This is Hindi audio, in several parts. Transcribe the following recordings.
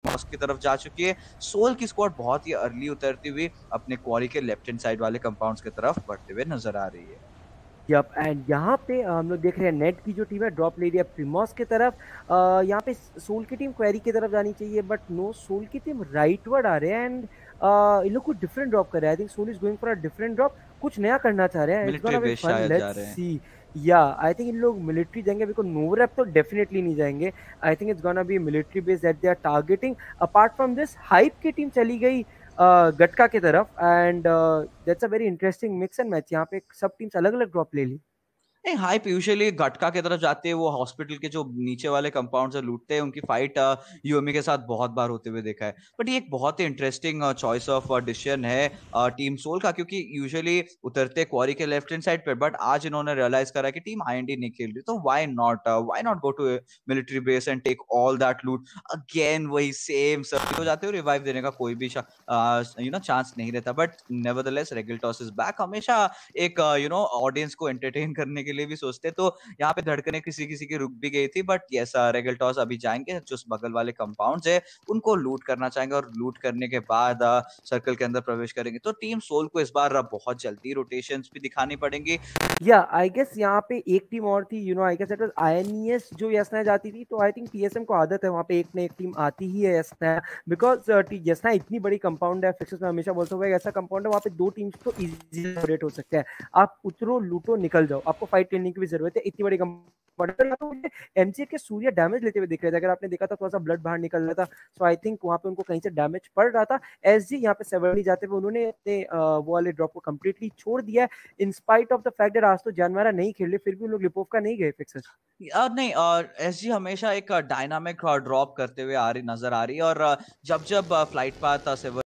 प्रीमॉस की तरफ जा चुकी है। सोल की स्क्वाड बहुत ही अर्ली उतरती हुई अपने क्वारी के लेफ्ट हैंड साइड वाले कंपाउंड्स की तरफ बढ़ते हुए नजर आ रही है। यप एंड यहाँ पे हम लोग देख रहे हैं नेट की जो टीम है ड्रॉप ले रही है प्रिमॉस की तरफ। यहाँ पे सोल की टीम क्वेरी की तरफ जानी चाहिए बट नो, सोल की टीम राइटवर्ड आ रहे हैं एंड इन लोग कुछ डिफरेंट ड्रॉप कर रहे हैं। I think Soul is going for a different drop, कुछ नया करना चाह रहे हैं। It's military gonna be base fun, शायद जा लेट्स रहे हैं। सी। या आई थिंक इन लोग मिलिट्री जाएंगे, बिकॉज नोवरैप तो डेफिनेटली नहीं जाएंगे। I think it's gonna be military base that they are targeting. Apart from this Hype की टीम चली गई गटका की तरफ and that's a very interesting mix and match. यहाँ पे सब टीम्स अलग अलग ड्रॉप ले ली। नहीं, हाइप यूजुअली गटका की तरफ जाते हैं, वो हॉस्पिटल के जो नीचे वाले कंपाउंड से लूटते हैं, उनकी फाइट यूएमई के साथ बहुत बार होते हुए देखा है। बट ये एक बहुत ही इंटरेस्टिंग चॉइस ऑफ डिसीजन है टीम सोल का, क्योंकि यूजुअली उतरते क्वारी के लेफ्ट हैंड साइड पे, बट आज इन्होंने रियलाइज करा कि टीम आईएनडी नहीं खेल रही, तो why not go to military base and take all that loot. Again वही सेम सब हो जाते हो, रिवाइव देने का कोई भी चांस नहीं रहता। But nevertheless Regaltos is back. हमेशा एक ऑडियंस को एंटरटेन करने के लिए भी सोचते, तो यहाँ पे धड़कने किसी किसी की रुक भी गई थी। बट यस, रेगल टॉस अभी जाएंगे, जो बगल वाले कंपाउंड है उनको लूट करना चाहेंगे, और लूट करने के बाद सर्कल के अंदर प्रवेश करेंगे। तो टीम सोल को इस बार बहुत जल्दी रोटेशंस भी दिखानी पड़ेंगी। या आई गेस यहाँ पे एक टीम और थी, I guess it was INES जो यसना जाती थी। तो आई थिंक टीएसएम को आदत है वहाँ पे एक ना एक टीम आती ही है यसना, बिकॉज यसना इतनी बड़ी कंपाउंड है। फिक्सेस में हमेशा बोलता हूँ ऐसा कंपाउंड है वहाँ पे दो टीम्स तो इजीली सेपरेट हो सकते हैं। आप उतरो लूटो निकल जाओ, आपको फाइट करने की भी जरूरत है, इतनी बड़ी कंपाउंड। एमसीए के सूर्य डैमेज लेते हुए दिख रहे थे, अगर आपने देखा था थोड़ा सा ब्लड बाहर निकल रहा था। सो आई थिंक वहाँ पे उनको कहीं से डैमेज पड़ रहा था। एसजी यहाँ पे सेवरली जाते हुए उन्होंने अपने वो वाले ड्रॉप को कंप्लीटली छोड़ दिया है। In spite of the fact that आज तो जानवरा नहीं खेल रहे, फिर भी उन लोग लिपोव नहीं गए फिक्सेस। नहीं, एसजी हमेशा एक डायनामिक ड्रॉप करते हुए आ रही नजर आ रही है, और जब जब फ्लाइट पाथ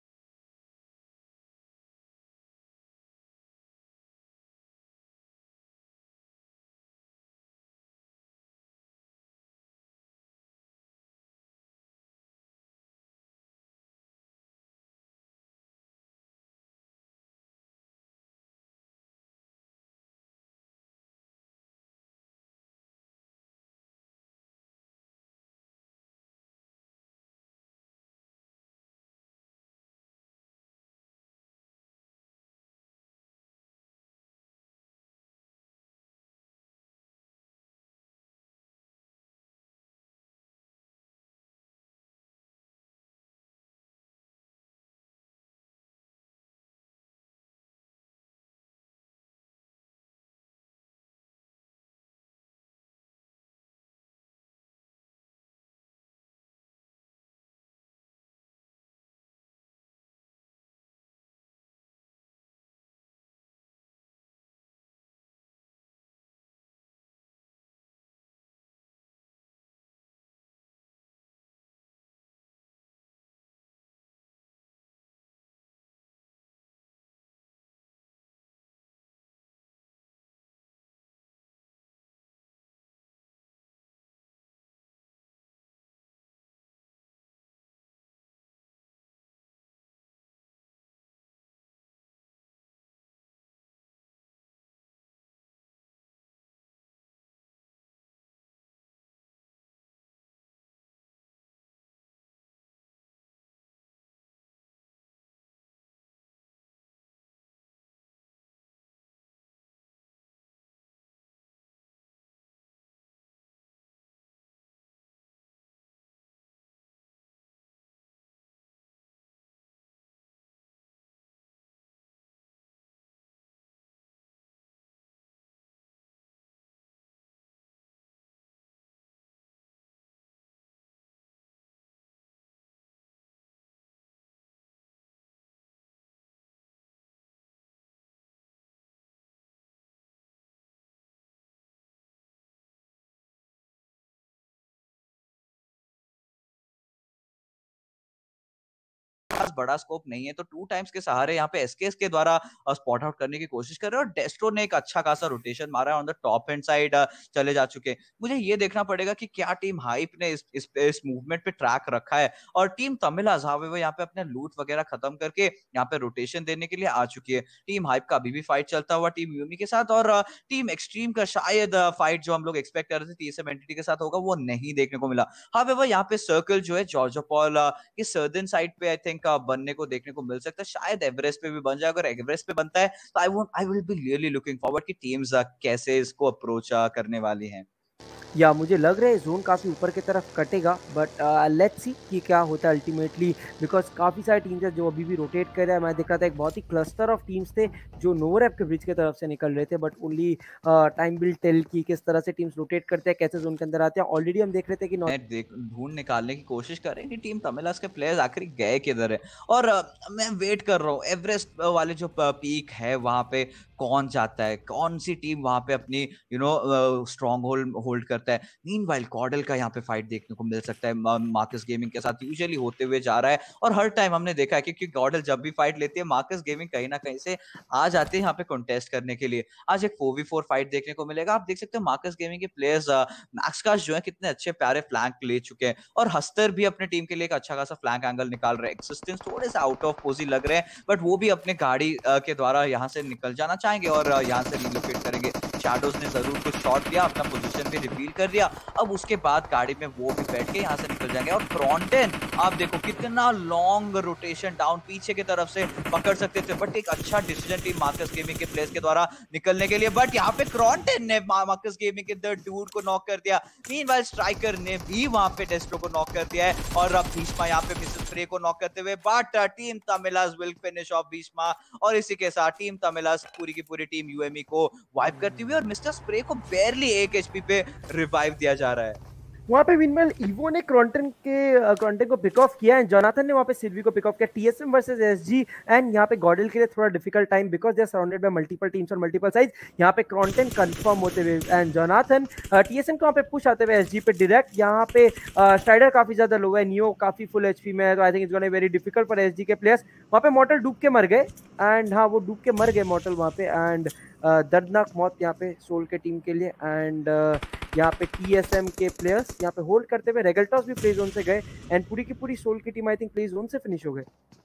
पास बड़ा स्कोप नहीं है, तो 2 टाइम्स के सहारे यहाँ पे एसकेएस के द्वारा स्पॉट आउट करने की कोशिश कर रहे हैं, और डेस्ट्रो ने एक अच्छा खासा रोटेशन मारा है, on the top hand side चले जा चुके हैं। मुझे ये देखना पड़ेगा कि क्या टीम हाइप ने इस मूवमेंट पे ट्रैक रखा है, और टीम तमिल वो यहाँ पे अपने लूट वगैरह खत्म करके यहाँ पे रोटेशन देने के लिए आ चुकी है। टीम हाइप का अभी भी फाइट चलता हुआ टीम यूमी के साथ, और टीम एक्सट्रीम का शायद फाइट जो हम लोग एक्सपेक्ट कर रहे थे टीएसएम एंटिटी के साथ होगा, वो नहीं देखने को मिला। हावेवर यहाँ पे सर्कल जो है जॉर्जो पॉल के सर्दर्न साइड पे आई थिंक बनने को देखने को मिल सकता है, शायद एवरेस्ट पे भी बन जाए। अगर एवरेस्ट पे बनता है तो I will be really looking forward कि टीम्स कैसे इसको अप्रोच करने वाली हैं। या मुझे लग रहा है जोन काफ़ी ऊपर की तरफ कटेगा, बट लेट्स सी कि क्या होता है अल्टीमेटली, बिकॉज काफ़ी सारे टीम्स है जो अभी भी रोटेट कर रहे हैं। मैं देख रहा था एक बहुत ही क्लस्टर ऑफ टीम्स थे जो नोवरैप के ब्रिज की तरफ से निकल रहे थे, but only time will tell कि किस तरह से टीम्स रोटेट करते हैं, कैसे जोन के अंदर आते हैं। ऑलरेडी हम देख रहे थे कि ढूंढ निकालने की कोशिश कर रहे हैं कि टीम तमिलास के प्लेयर्स आखिर गए किधर है, और मैं वेट कर रहा हूँ एवरेस्ट वाले जो पीक है वहां पे कौन जाता है, कौन सी टीम वहां पे अपनी स्ट्रॉन्ग होल्ड करता है। मीनवाइल कॉर्डल का यहाँ पे फाइट देखने को मिल सकता है मार्कस गेमिंग के साथ, यूजुअली होते हुए जा रहा है, और हर टाइम हमने देखा है कि कॉर्डल जब भी फाइट लेती है मार्कस गेमिंग कहीं ना कहीं से आ जाते हैं यहाँ पे कॉन्टेस्ट करने के लिए। आज एक 4v4 फाइट देखने को मिलेगा। आप देख सकते हो मार्कस गेमिंग के प्लेयर्स मैक्सकाश जो है कितने अच्छे प्यारे फ्लैंक ले चुके हैं, और हस्तर भी अपने टीम के लिए एक अच्छा खासा फ्लैंक एंगल निकाल रहे हैं। एक्सिस्टेंस थोड़े से आउट ऑफ पोजी लग रहे हैं, बट वो भी अपने गाड़ी के द्वारा यहाँ से निकल जाना चाहेंगे और यहाँ से रिलोकेट करेंगे। शैडोज ने जरूर कुछ शॉट लिया, अपना पोजीशन भी रिवील कर दिया, अब उसके बाद गाड़ी में वो भी बैठ के यहाँ से निकल जाएंगे। और फ्रॉन्टेन आप देखो कितना लॉन्ग रोटेशन डाउन पीछे की तरफ से पकड़ सकते थे, बट एक अच्छा डिसीजन टीम मार्कस गेमिंग के प्लेयर्स के द्वारा निकलने के लिए, बट यहाँ पे क्रॉन्टेन ने मार्कस गेमिंग के द डूड को नॉक कर दिया। मीनवाइल स्ट्राइकर ने भी वहां पे डेस्ट्रो को नॉक कर दिया है, और अब भीष्मा यहाँ पे मिसेस स्प्रे को नॉक करते हुए, but team Tamilas will finish off Bhishma, और इसी के साथ टीम तमिलास पूरी की पूरी टीम यूएमई को वाइप करती हुई, और मिस्टर स्प्रे को बेरली 1 एचपी पे रिवाइव दिया जा रहा है। वहाँ पे विनमेल इवो ने क्रॉन्टन को पिक ऑफ किया एंड जोनाथन ने वहाँ पे सिल्वी को पिक ऑफ किया। टीएसएम वर्सेस एसजी एंड यहाँ पे गॉडल के लिए थोड़ा difficult time because they are surrounded by multiple teams और मल्टीपल साइज। यहाँ पे क्रॉन्टन कंफर्म होते हुए एंड जोनाथन टीएसएम को वहाँ पे पुश आते हुए एसजी पे डायरेक्ट। यहाँ पे स्ट्राइडर काफी ज्यादा लो है, नियो काफी फुल एचपी में है, तो I think it's gonna be very difficult for SG के प्लेयर्स। वहाँ पे मॉर्टल डूब के मर गए एंड हाँ वो डूब के मर गए मॉर्टल वहाँ पे, एंड दर्दनाक मौत यहाँ पे सोल के टीम के लिए। एंड यहाँ पे टीएसएम के प्लेयर्स यहाँ पे होल्ड करते हुए रेगल्टॉस भी प्ले जोन से गए एंड पूरी की पूरी सोल की team I think play zone से फिनिश हो गए।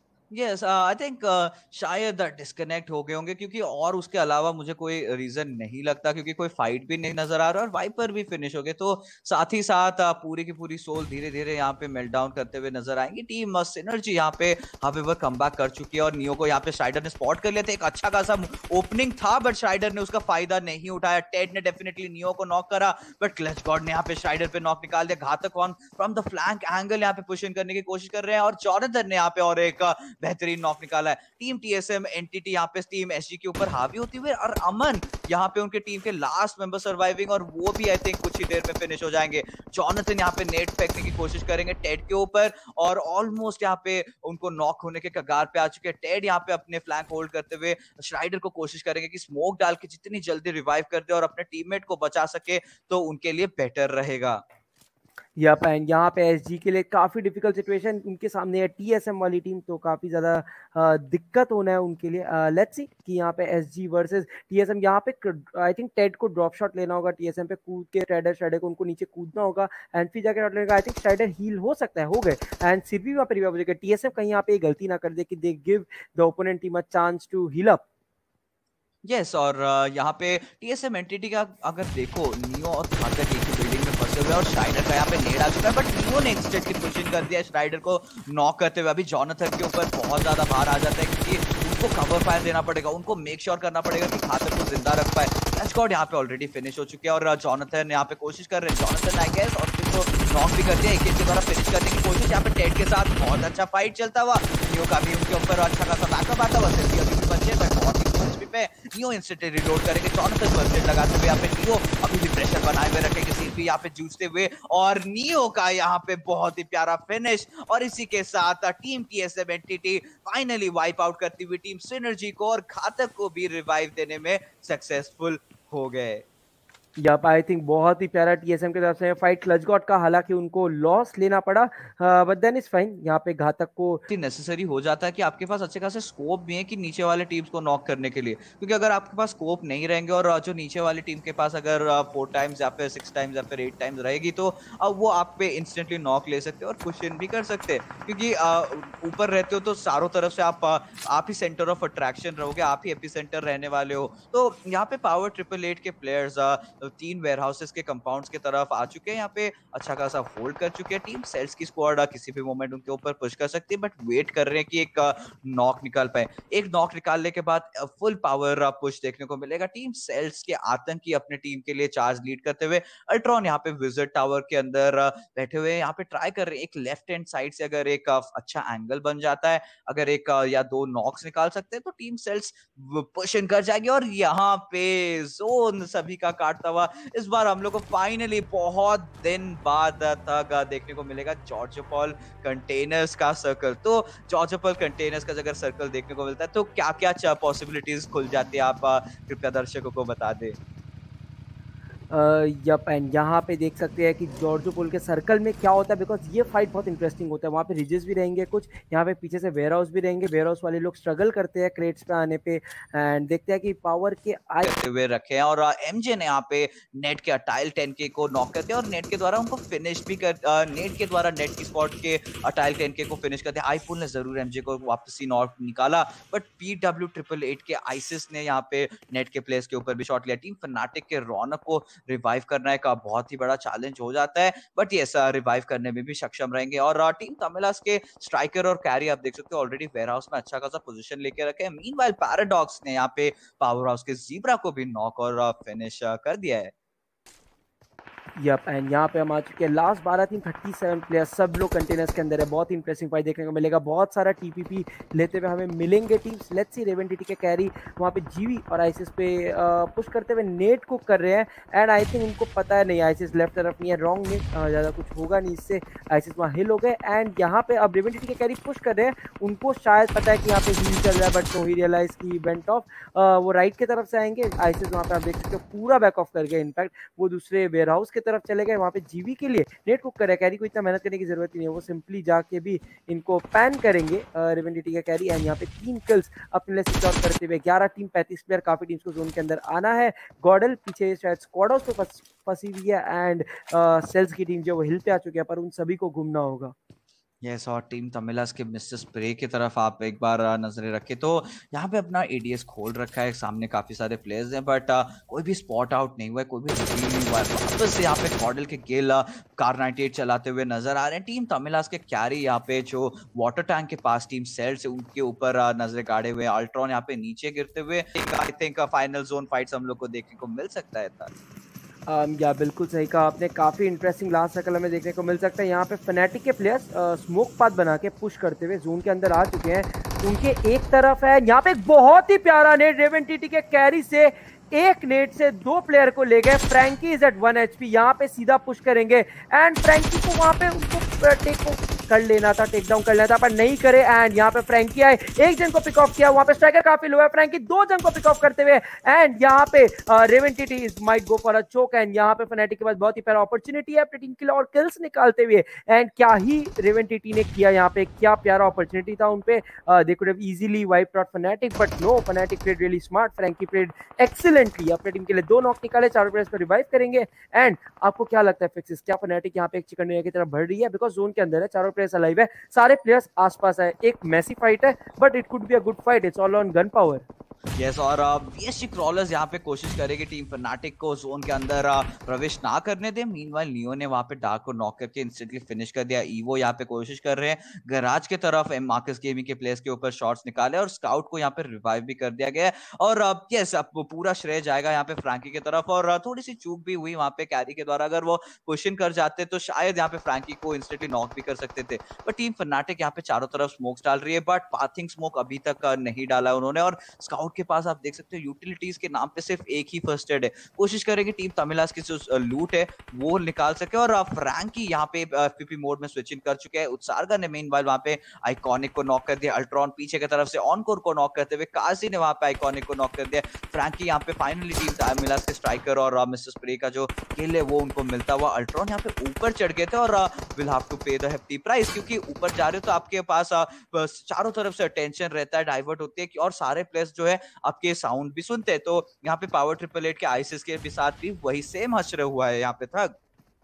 यस आई थिंक शायद डिस्कनेक्ट हो गए होंगे, क्योंकि और उसके अलावा मुझे कोई रीजन नहीं लगता, क्योंकि कोई फाइट भी नहीं नजर आ रहा और वाइपर भी फिनिश हो गए, तो साथ ही साथ पूरी की पूरी सोल धीरे धीरे यहाँ पे मेल्ट डाउन करते हुए नजर आएंगी। टीम सिनर्जी यहाँ पे हावेवर कमबैक कर चुकी है, और नियो को यहाँ पे श्राइडर ने स्पॉट कर लिया था। एक अच्छा खासा ओपनिंग था बट श्राइडर ने उसका फायदा नहीं उठाया। टेड ने डेफिनेटली नियो को नॉक करा, बट क्लच गॉड ने यहाँ पे श्राइडर पे नॉक निकाल दिया। Ghatak on from the flank angle यहाँ पे पुशिंग करने की कोशिश कर रहे हैं, और जॉनथन ने यहाँ पे और एक बेहतरीन नॉक निकाला है। टीम टीएसएम एंटिटी यहाँ पे टीम एसजी के ऊपर हावी होती हुई, और अमन यहाँ पे उनके टीम के लास्ट मेंबर सर्वाइविंग, और वो भी आई थिंक कुछ ही देर में फिनिश हो जाएंगे। जॉनथन यहाँ पे नेट फेंकने की कोशिश करेंगे टेड के ऊपर, और ऑलमोस्ट यहाँ पे उनको नॉक होने के कगार पे आ चुके हैं। टेड यहाँ पे अपने फ्लैंक होल्ड करते हुए श्राइडर को कोशिश करेंगे कि स्मोक डाल के जितनी जल्दी रिवाइव कर दे और अपने टीममेट को बचा सके, तो उनके लिए बेटर रहेगा। यहाँ पे एसजी के लिए काफ़ी डिफिकल्ट सिचुएशन उनके सामने है। टीएसएम वाली टीम तो काफ़ी ज़्यादा दिक्कत होना है उनके लिए। लेट्स सी कि यहाँ पे एसजी वर्सेस टीएसएम। यहाँ पे आई थिंक टेड को ड्रॉप शॉट लेना होगा टीएसएम पे, कूद के श्राइडर को उनको नीचे कूदना होगा एंड फिर जाकर शॉट लेगा। आई थिंक श्राइडर हील हो सकता है, हो गए, एंड सिर भी वहाँ पे रिवाइव हो जाएगा। टीएसएम कहीं यहाँ पे गलती ना कर दे कि they give the opponent team a chance to heal up. Yes और यहाँ पे टीएसएम एंटिटी का अगर देखो, नियो और घातक एक ही बिल्डिंग में फंसे हुए और श्राइडर का यहाँ पे नेड आ चुका है, बट नियो ने इंस्टेंट की पुशिंग कर दिया श्राइडर को नॉक करते हुए। अभी जॉनथन के ऊपर बहुत ज्यादा भार आ जाता है, क्योंकि उनको कवर फायर देना पड़ेगा, उनको मेक श्योर करना पड़ेगा कि घातक को जिंदा रख पाए। स्कॉट यहाँ पे ऑलरेडी फिनिश हो चुके हैं, और जॉनथन यहाँ पे कोशिश कर रहे हैं। जॉनथन आई गेस और तो नॉक भी कर दिया, एक के द्वारा फिनिश करने की कोशिश। यहाँ पे टेड के साथ बहुत अच्छा फाइट चलता हुआ, नियो का भी उनके ऊपर अच्छा खासा बैकअप आता हुआ। सिर्फ अभी भी बचे बट बहुत ही पे नियो इंस्टेंटली रिलोड करेंगे। जॉनथन फर्स्ट एड लगाते हुए यहाँ पे नियो अभी भी प्रेशर बनाए हुए रखेंगे, सीपी यहाँ पे जूझते हुए, और नियो का यहाँ पे बहुत ही प्यारा फिनिश। और इसी के साथ team TSM Entity finally wipe out करती हुई टीम सिनर्जी को और घातक को भी रिवाइव देने में सक्सेसफुल हो गए। यप, आई थिंक बहुत ही प्यारा टीएसएम की तरफ से फाइट क्लच गॉड का, हालांकि उनको लॉस लेना पड़ा, बट देन इज फाइन। यहाँ पे घातक को नेसेसरी हो जाता है कि आपके पास अच्छे खासे स्कोप भी है कि नीचे वाले टीम्स को नॉक करने के लिए, क्योंकि अगर आपके पास स्कोप नहीं रहेंगे और जो नीचे वाली टीम के पास अगर 4 टाइम्स या फिर 6 टाइम्स या फिर 8 टाइम्स रहेगी, तो अब वो आप पे इंस्टेंटली नॉक ले सकते हैं और पुश इन भी कर सकते हैं, क्योंकि ऊपर रहते हो तो चारों तरफ से आप ही सेंटर ऑफ अट्रैक्शन रहोगे, आप ही एपिसेंटर रहने वाले हो। तो यहाँ पे पावर 888 के प्लेयर्स 3 वेयर हाउसेस के कंपाउंड्स की तरफ आ चुके हैं, यहाँ पे अच्छा खासा होल्ड कर चुके हैं। टीम सेल्स की स्क्वाड किसी भी मोमेंट उनके ऊपर पुश कर सकती है, बट वेट कर रहे हैं कि एक नॉक निकाल पाए। एक नॉक निकालने के बाद फुल पावर पुश देखने को मिलेगा। टीम सेल्स के आतंकी अपने टीम के लिए चार्ज लीड करते हुए, अल्ट्रॉन यहाँ पे विजिट टावर के अंदर बैठे हुए यहाँ पे ट्राई कर रहे हैं। एक लेफ्ट हैंड साइड से अगर एक अच्छा एंगल बन जाता है, अगर एक या 2 नॉक्स निकाल सकते हैं, तो टीम सेल्स पुश इन कर जाएगी। और यहाँ पे जोन सभी का काटता हुआ इस बार हम लोग को फाइनली बहुत दिन बाद तक देखने को मिलेगा जॉर्ज पॉल कंटेनर्स का सर्कल। तो जॉर्ज पॉल कंटेनर्स का अगर सर्कल देखने को मिलता है तो क्या क्या पॉसिबिलिटीज खुल जाती है, आप कृपया दर्शकों को बता दें। यप, एंड यहाँ पे देख सकते हैं कि जॉर्जो पोल के सर्कल में क्या होता है, बिकॉज ये फाइट बहुत इंटरेस्टिंग होता है। वहाँ पे रिजेस भी रहेंगे कुछ, यहाँ पे पीछे से वेयर हाउस भी रहेंगे। वेयर हाउस वाले लोग स्ट्रगल करते हैं क्रेट्स पे आने पे, एंड देखते हैं कि पावर के करते हुए रखे हैं। और एमजे ने यहाँ पे नेट के अटाइल 10K को नॉक करते हैं और नेट के द्वारा उनको फिनिश भी कर नेट के द्वारा नेट की स्पॉट के अटाइल 10K को फिनिश करते हैं। आईपुल ने जरूर एमजे को वापसी नॉक निकाला, बट PW888 के आइसिस ने यहाँ पे नेट के प्लेस के ऊपर भी शॉट लिया। टीम फनाटिक के रौनक को रिवाइव करना एक बहुत ही बड़ा चैलेंज हो जाता है, बट ये रिवाइव करने में भी सक्षम रहेंगे। और टीम तमिलास के स्ट्राइकर और कैरी आप देख सकते हो ऑलरेडी वेयर हाउस में अच्छा खासा पोजीशन लेके रखे हैं। मीनवाइल पैराडॉक्स ने यहाँ पे पावर हाउस के जीब्रा को भी नॉक और फिनिश कर दिया है। यप, एंड यहाँ पे हम आ चुके हैं लास्ट 12 टीम 37 प्लेयर्स, सब लोग कंटेनर्स के अंदर है। बहुत इंटरेस्टिंग फाइट देखने को मिलेगा, बहुत सारा टीपीपी लेते हुए हमें मिलेंगे teams. Let's see Raven TT के कैरी वहाँ पे जीवी और आइसिस पे पुश करते हुए नेट को कर रहे हैं, एंड आई थिंक उनको पता है नहीं आइसिस लेफ्ट तरफ नहीं है, रॉन्ग नेट, ज़्यादा कुछ होगा नहीं इससे। आइसिस वहाँ हिल हो गए, एंड यहाँ पे अब रेवन टीटी के कैरी पुश कर रहे हैं। उनको शायद पता है कि यहाँ पे हील चल रहा है, बट नो ही रियलाइज की इवेंट ऑफ वो राइट की तरफ से आएंगे। आइसिस वहाँ पे आप देख सकते हो पूरा बैक ऑफ कर गए, इनफैक्ट वो दूसरे वेयर हाउस की तरफ चले गए। वहाँ पे जीवी के लिए नेट कुक करे, कैरी को इतना मेहनत करने की जरूरत ही नहीं है, वो सिंपली जाके भी इनको पैन करेंगे रेवन टीटी का कैरी। एंड यहाँ पे 3 किल्स अपने लिए सिक्योर करते हुए 11 टीम 35 प्लेयर, काफी टीम्स को जोन के अंदर आना है। गॉडल पीछे शायद स्क्वाडोस पे फंसी हुई है, एंड सेल्स की टीम जो वो हिल पे आ चुकी है, पर उन सभी को घूमना होगा। यस, और टीम तमिलास के मिस्टर स्प्रे की तरफ आप एक बार नजरें रखें तो यहाँ पे अपना एडीएस खोल रखा है, सामने काफी सारे प्लेयर्स हैं, बट कोई भी स्पॉट आउट नहीं हुआ है, कोई भी रिवील नहीं हुआ है। वापस से यहाँ पे कॉडल के गेल कार 98 चलाते हुए नजर आ रहे हैं। टीम तमिलास के कैरी यहाँ पे जो वाटर टैंक के पास टीम सेल से उनके ऊपर नजरें गाड़े हुए, अल्ट्रॉन यहाँ पे नीचे गिरते हुए। I think final zone fights हम लोग को देखने को मिल सकता है। या बिल्कुल सही कहा आपने, काफ़ी इंटरेस्टिंग लास्ट सर्कल हमें देखने को मिल सकता है। यहाँ पे फनेटिक के प्लेयर्स स्मोक पाथ बना के पुश करते हुए जोन के अंदर आ चुके हैं। उनके एक तरफ है यहाँ पे एक बहुत ही प्यारा नेट रेवन टीटी के कैरी से, एक नेट से 2 प्लेयर को ले गए। फ्रैंकी इज एट 1 HP, यहाँ पे सीधा पुश करेंगे, एंड फ्रैंकी को वहाँ पे उनको टेक कर लेना था, टेक डाउन कर लेना था, पर नहीं करे। एंड यहाँ पे फ्रैंकी आए, एक जन को पिक ऑफ किया, वहाँ पे स्ट्राइकर काफी लो है। फ्रैंकी 2 जन को पिक ऑफ करते हुए, एंड यहाँ पे Raven TT is might go for a choke. And यहाँ पे फनेटिक के पास बहुत ही प्यारा अपॉर्चुनिटी है अपनी टीम के लिए और किल्स निकालते हुए। एंड क्या ही रेवन टीटी ने किया यहाँ पे, क्या प्यारा अपॉर्चुनिटी था उनपे। They could have easily wiped out Fnatic, but no, Fnatic played really smart. Frankie played excellently, अपने टीम के लिए 2 नॉक निकाले, 4 प्लेयर्स को रिवाइव करेंगे। एंड आपको क्या लगता है फिक्सिस, क्या फनेटिक यहाँ पे एक चिकन डिनर की तरफ बढ़ रही है? बिकॉज जोन के अंदर है, 4 प्लेयर्स अलाइव है, सारे प्लेयर्स आसपास है, एक मैसी फाइट है, but it could be a good fight, it's all on gun power. Yes, और बीएसजी क्रॉलर्स यहाँ पे कोशिश करेगी टीम फनाटिक को जोन के अंदर प्रवेश ना करने दे। मीनवाइल लियो ने वहां पे डार्क को नॉक करके इंस्टेंटली फिनिश कर दिया। ईवो यहाँ पे कोशिश कर रहे हैं गराज के तरफ एम मार्कस गेमिंग के प्लेयर्स के ऊपर शॉट्स निकाले, और स्काउट को यहाँ पे रिवाइव भी कर दिया गया है। और यस, अब पूरा श्रेय जाएगा यहाँ पे फ्रैंकी की तरफ, और थोड़ी सी चूक भी हुई वहां पे कैरी के द्वारा। अगर वो क्वेश्चन कर जाते तो शायद यहाँ पे फ्रैंकी को इंस्टेंटली नॉक भी कर सकते थे। बट टीम फनाटिक यहाँ पे चारों तरफ स्मोक्स डाल रही है, बट पाथिंग स्मोक अभी तक नहीं डाला उन्होंने, और स्काउट के पास आप देख सकते हो यूटिलिटीज के नाम पे सिर्फ एक ही फर्स्ट एड है। कोशिश करेंगे टीम तमिलास की जो लूट है वो निकाल सके। और फ्रैंकी यहाँ पे एफपीपी मोड में स्विचिंग कर चुके हैं। उत्सार्गा ने मेनवाइल वहां पे आइकॉनिक को नॉक कर दिया। अल्ट्रॉन पीछे की तरफ से ऑनकोर को नॉक करते हुए काजी ने वहां पे आइकॉनिक को नॉक कर दिया। फ्रैंकी यहाँ पे फाइनली टीम तमिलास के स्ट्राइकर और मिस्टर स्प्रे का जो किल है वो उनको मिलता हुआ। अल्ट्रॉन यहाँ पे ऊपर चढ़ गए थे और will have to pay the hefty price, क्योंकि ऊपर जा रहे हो तो आपके पास चारों तरफ से अटेंशन रहता है, डाइवर्ट होती है और सारे प्लेयर्स जो है आपके साउंड भी सुनते हैं। तो यहाँ पे पावर 888 के आईसीएस के भी साथ भी वही सेम हश्र हुआ है यहाँ पे थक।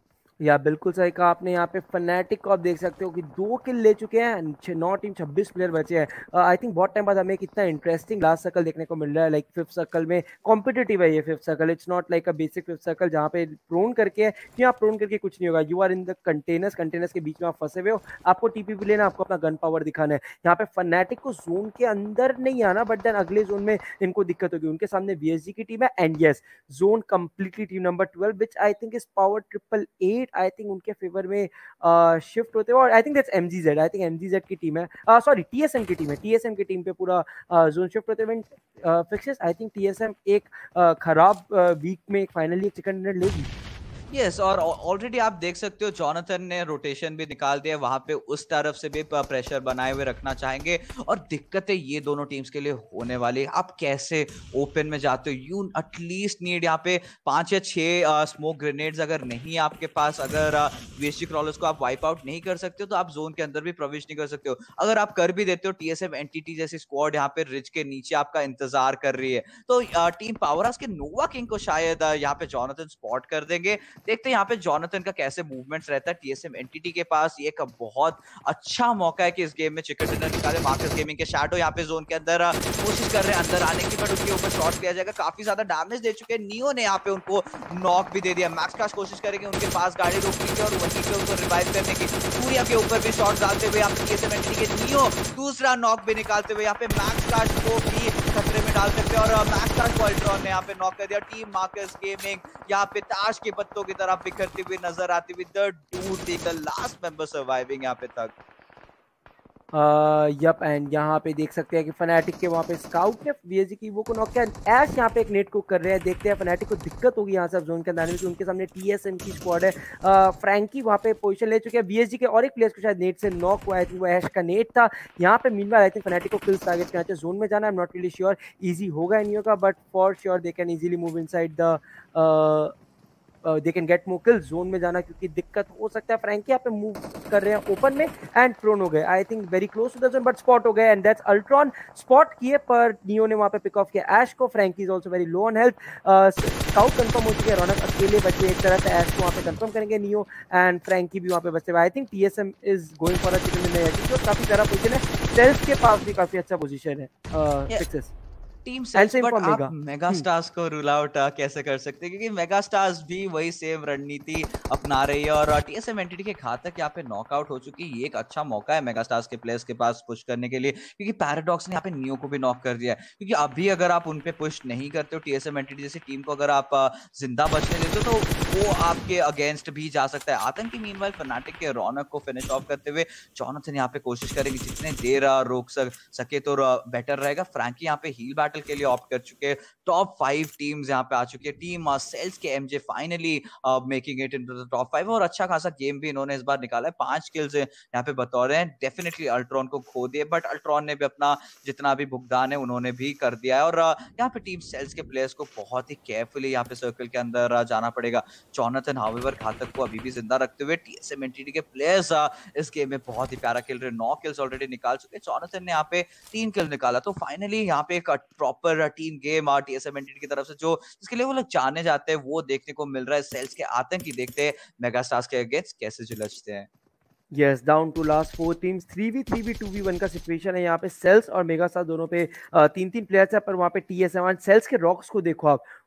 या बिल्कुल सही कहा आपने। यहाँ पे फनेटिक को आप देख सकते हो कि 2 किल ले चुके हैं, 9 टीम 26 प्लेयर बचे हैं। आई थिंक बहुत टाइम बाद हमें कितना इंटरेस्टिंग लास्ट सर्कल देखने को मिल रहा है। लाइक 5th सर्कल में कॉम्पिटिटिव है ये 5th circle, it's not like a basic 5th circle जहाँ पे प्रोन करके है। यहाँ प्रोन करके कुछ नहीं होगा, you are in the containers के बीच में आप फंसे हुए हो, आपको टीपीपी लेना, आपको अपना गन पावर दिखाना है। यहाँ पे फनेटिक को जोन के अंदर नहीं आना, बट देन अगले जोन में इनको दिक्कत होगी। उनके सामने वीएसजी की टीम है and yes zone completely team number 12 which I think is Power 888 I think उनके फेवर में शिफ्ट होते हुए। और I think that's MGZ, I think MGZ की टीम है, सॉरी टीएसएम की टीम है। टीएसएम की टीम पे पूरा जोन शिफ्ट होते हुए फिक्सेस। आई थिंक टीएसएम एक खराब वीक में एक फाइनली एक चिकन डिनर लेगी। यस और ऑलरेडी आप देख सकते हो जॉनथन ने रोटेशन भी निकाल दिया वहां पे, उस तरफ से भी प्रेशर बनाए हुए रखना चाहेंगे। और दिक्कतें ये दोनों टीम्स के लिए होने वाली है। आप कैसे ओपन में जाते हो, यू एटलीस्ट नीड यहाँ पे 5 या 6 स्मोक ग्रेनेड्स अगर नहीं आपके पास, अगर वीएसजी क्रॉलर्स को आप वाइप आउट नहीं कर सकते हो तो आप जोन के अंदर भी प्रवेश नहीं कर सकते हो। अगर आप कर भी देते हो, टीएसएम एनटीटी जैसी स्क्वाड यहाँ पे रिज के नीचे आपका इंतजार कर रही है। तो टीम पावरहाउस के नोवा किंग को शायद यहाँ पे जॉनथन स्पॉट कर देंगे। देखते हैं यहाँ पे जॉनथन का कैसे मूवमेंट्स रहता है। टीएसएम एनटीटी के पास ये एक बहुत अच्छा मौका है कि इस गेम में चिकन डिनर निकाले। मार्कस गेमिंग के शैडो यहाँ पे जोन के अंदर कोशिश कर रहे हैं अंदर आने की, बट उनके ऊपर शॉट लिया जाएगा। काफी ज्यादा डैमेज दे चुके हैं। नियो ने यहाँ पे उनको नॉक भी दे दिया। मैक्स काश कोशिश करेंगे उनके पास गाड़ी रोकने की और वहीं पे उनको रिवाइव करने की। सूर्या के ऊपर भी शॉट डालते हुए यहाँ पे टीएसएम एनटीटी के नियो दूसरा नॉक भी निकालते हुए यहाँ पे मैक्स काश को भी खतरे में डाल सकते हैं। और मैक्स काश को अल्ट्रॉन ने यहाँ पे नॉक कर दिया। टीम मार्कस गेमिंग यहाँ पे ताश के पत्तों की तरफ बिखरती हुई नजर आती हुई। The dude being the last member surviving यहाँ पे तक। यप एंड यहाँ पे देख सकते हैं कि फनाटिक के वहाँ पे स्काउट ने वीएसजी की वो को नॉक किया। ऐश यहाँ पे एक नेट कुक कर रहे हैं। देखते हैं फनाटिक को दिक्कत होगी यहाँ से जोन के अंदर आने में, उनके सामने टीएसएम की स्क्वाड है। फ्रैंकी वहाँ पे पोजीशन ले चुके हैं। वीएसजी के और एक प्लेयर को शायद नेट से नॉक हुआ है, वो ऐश का नेट था। यहाँ पे मीनवाइल आई थिंक फनाटिक को किल्स टारगेट करना चाहिए। जोन में जाना I am not really sure easy होगा नहीं होगा, but for sure they can easily move inside the they can get more kills. Zone में जाना क्योंकि दिक्कत हो सकता है। फ्रैंकी यहाँ पे मूव कर रहे हैं ओपन में एंड प्रोन हो गए I think very close to the zone, but spot हो गए एंड दैट्स अल्ट्रॉन स्पॉट किए पर नियो ने वहाँ पे पिक ऑफ किया ऐश को। Frankie is also very low on health. Scout confirm हो चुके हैं। रौनक अकेले बचे एक तरह से। ऐश को वहाँ पे कंफर्म करेंगे नियो एंड फ्रैंकी भी वहाँ पे बचे हुए। I think TSM is going for a chicken dinner. काफी प्यारा पोजीशन है। सेल्स के पास भी काफी अच्छा पोजीशन है। सक्सेस टीम सेल्स, बट आप मेगा स्टार्स को रूल आउट कैसे कर सकते हैं, क्योंकि मेगा स्टार्स भी वही सेम रणनीति अपना रही है। और टीएसएम एनटीटी के घातक यहाँ पे नॉकआउट हो चुकी है। ये एक अच्छा मौका है मेगा स्टार्स के प्लेयर्स के पास पुश करने के लिए, क्योंकि पैराडॉक्स ने यहाँ पे नियो को भी नॉक कर दिया है। क्योंकि अभी अगर आप उन पे पुश नहीं करते हो, टीएसएम एनटीटी जैसी टीम को अगर आप जिंदा बचने देते हो तो वो आपके अगेंस्ट भी जा सकता है। आतंकी मीनवाइल फनाटिक के रौनक को फिनिश ऑफ करते हुए जॉनथन यहाँ पे कोशिश करेंगे जितने देर रोक सके तो बेटर रहेगा। फ्रैंकी यहाँ पे हील बैटल के लिए ऑप्ट कर चुके। टॉप 5 टीम्स यहाँ पे आ चुकी है। टीम सेल्स के MJ finally making it into the top 5 और अच्छा खासा गेम भी इन्होंने इस बार निकाला है। 5 किल्स यहाँ पे बतौर हैं। डेफिनेटली अल्ट्रॉन को खो दिए, बट अल्ट्रॉन ने भी अपना जितना भी भुगतान है उन्होंने भी कर दिया है। और यहाँ पे टीम सेल्स के प्लेयर्स को बहुत ही केयरफुली यहाँ पे सर्कल के अंदर जाना पड़ेगा। जॉनथन हाउएवर घातक को अभी भी जिंदा रखते हुए टीएसएम एनटीटी के प्लेयर्स इस गेम में बहुत ही प्यारा खेल रहे हैं। 9 किल्स ऑलरेडी निकाल चुके। जॉनथन ने यहाँ पे 3 किल्स निकाला। तो फाइनली यहाँ पे एक proper team game TSM Entity की तरफ से जो जिसके लिए वो लोग जाने जाते हैं वो देखने को मिल रहा है। सेल्स के आतंकी देखते हैं मेगा स्टार्स के अगेंस्ट कैसे झुलसते हैं। Yes down to last 4 teams 3v3v 2v1 का सिचुएशन है यहाँ पे। सेल्स और मेगा स्टार दोनों पे 3-3 प्लेयर्स है, पर वहाँ पे टीएसएम सेल्स के रॉक्स को देखो आप,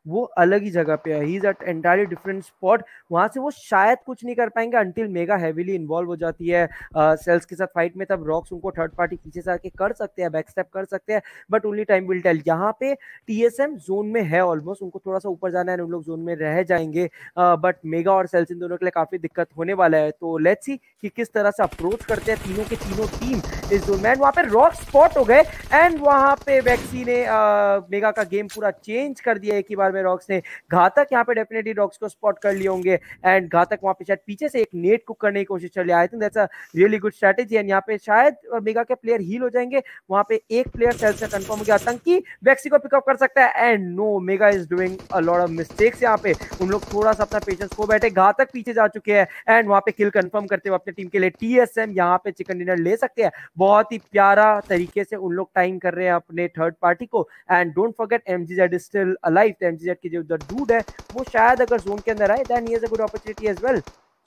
वो अलग ही जगह पे है, he is at entirely different spot. वहां से वो शायद कुछ नहीं कर पाएंगे अंटिल मेगा हेवीली इन्वॉल्व हो जाती है सेल्स के साथ फाइट में, तब रॉक्स उनको थर्ड पार्टी पीछे से आके कर सकते हैं, बैक स्टेप कर सकते हैं, but only time will tell. यहाँ पे टीएसएम जोन में है ऑलमोस्ट, उनको थोड़ा सा ऊपर जाना है, उन लोग जोन में रह जाएंगे, बट मेगा और सेल्स इन दोनों के लिए काफी दिक्कत होने वाला है। तो लेट्स सी कि किस तरह से अप्रोच करते हैं तीनों के तीनों टीम इस जोन में। वहां पे रॉक स्पॉट हो गए एंड वहां पे वैक्सी ने मेगा का गेम पूरा चेंज कर दिया एक ही बार में। रॉक्स ने घातक यहाँ पे डेफिनेटली रॉक्स को स्पॉट कर लिए होंगे एंड घातक वहां पे शायद पीछे से एक नेट कुक करने की कोशिश कर लिया। I think that's a really good strategy and यहाँ पे शायद मेगा के प्लेयर हील हो जाएंगे। वहां पे एक प्लेयर सेल से कंफर्म हो गया, आतंकी वैक्सी को पिकअप कर सकता है and no, Mega is doing a lot of mistakes. यहाँ पे उन लोग थोड़ा सा अपना पेशेंस खो बैठे, घातक पीछे जा चुके हैं एंड वहां पे किल कंफर्म करते हुए अपने टीम के लिए टीएसएम यहाँ पे चिकन डिनर ले सकते हैं। बहुत ही प्यारा तरीके से उन लोग टाइम कर रहे हैं अपने थर्ड पार्टी को and don't forget MGZ is still alive. MGZ की जो डूड है वो शायद अगर जोन के अंदर आए then he has a good opportunity as well.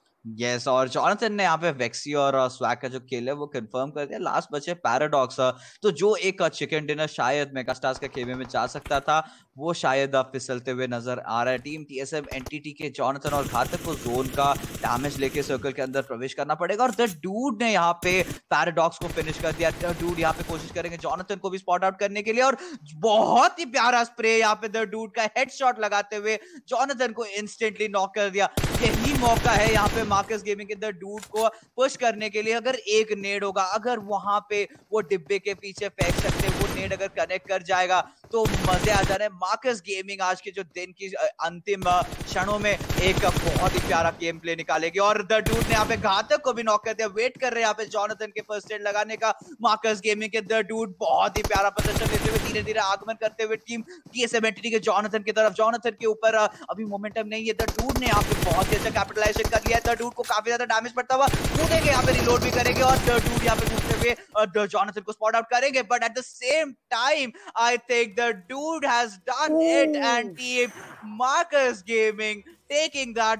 Yes, और जॉनथन ने यहाँ पे वेक्सी और स्वैग का जो किल है वो कंफर्म कर दिया। लास्ट बचे पैराडॉक्स, तो जो एक चिकन डिनर शायद मेगास्टार्स के खेमे में जा सकता था वो शायद फिसलते हुए नजर आ रहा है। टीम टीएसएम एनटीटी के जॉनथन और घातक को जोन का डैमेज लेके सर्कल के अंदर प्रवेश करना पड़ेगा और द डूड ने यहाँ पे पैराडॉक्स को फिनिश कर दिया। द डूड यहाँ पे कोशिश करेंगे जॉनथन को भी स्पॉट आउट करने के लिए और बहुत ही प्यारा स्प्रे यहाँ पे द डूड का हेडशॉट लगाते हुए जॉनथन को इंस्टेंटली नॉक कर दिया। यही मौका है यहाँ पे मार्कस गेमिंग के द डूड को पुश करने के लिए। अगर एक नेड होगा, अगर वहां पे वो डिब्बे के पीछे फेंक सकते, वो नेड अगर कनेक्ट कर जाएगा तो मजे आ जा रहे हैं। मार्कस गेमिंग आज के जो दिन की अंतिम क्षणों में एक बहुत ही प्यारा गेम प्ले निकालेगी और द डूड ने यहाँ पे घातक को भी नॉक कर दिया। वेट कर रहे हैं यहाँ पे जॉनथन के फर्स्ट एड लगाने का। मार्कस गेमिंग के द डूड बहुत ही प्यारा प्रदर्शन देते हुए धीरे धीरे आगमन करते हुए टीम टीएसएम एनटीटी के जॉनथन की तरफ। जॉनथन के ऊपर अभी मोमेंटम नहीं है। द डूड ने यहाँ पे बहुत ही अच्छा कैपिटलाइजेशन कर लिया है। द डूड को काफी ज्यादा डैमेज पड़ता हुआ कूदेंगे, यहाँ पे रिलोड भी करेंगे और द डूड यहाँ पे कूदते हुए जॉनथन को स्पॉट आउट करेंगे। But at the same time I think the dude has done it and team Marcus Gaming taking that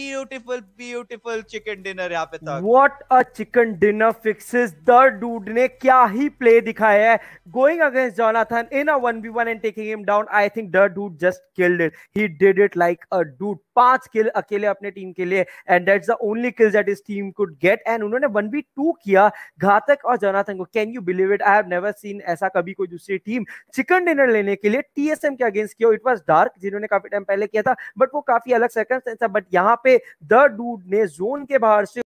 beautiful chicken dinner यहाँ पे तक। What a chicken dinner fixes the dude ने क्या ही play दिखाया है going against Jonathan in a 1v1 and taking him down. I think the dude just killed it. He did it like a dude. 5 किल अकेले अपने टीम के लिए and that's the only kills that his team could get and उन्होंने 1v2 किया घातक और जोनाथन को। Can you believe it? I have never seen ऐसा कभी कोई दूसरी टीम चिकन डिनर लेने के लिए टीएसएम के अगेंस्ट किया। इट वाज डार्क जिन्होंने काफी टाइम पहले किया था बट वो काफी अलग सर्कमस्टेंस था, बट यहाँ पे द डूड ने जोन के बाहर से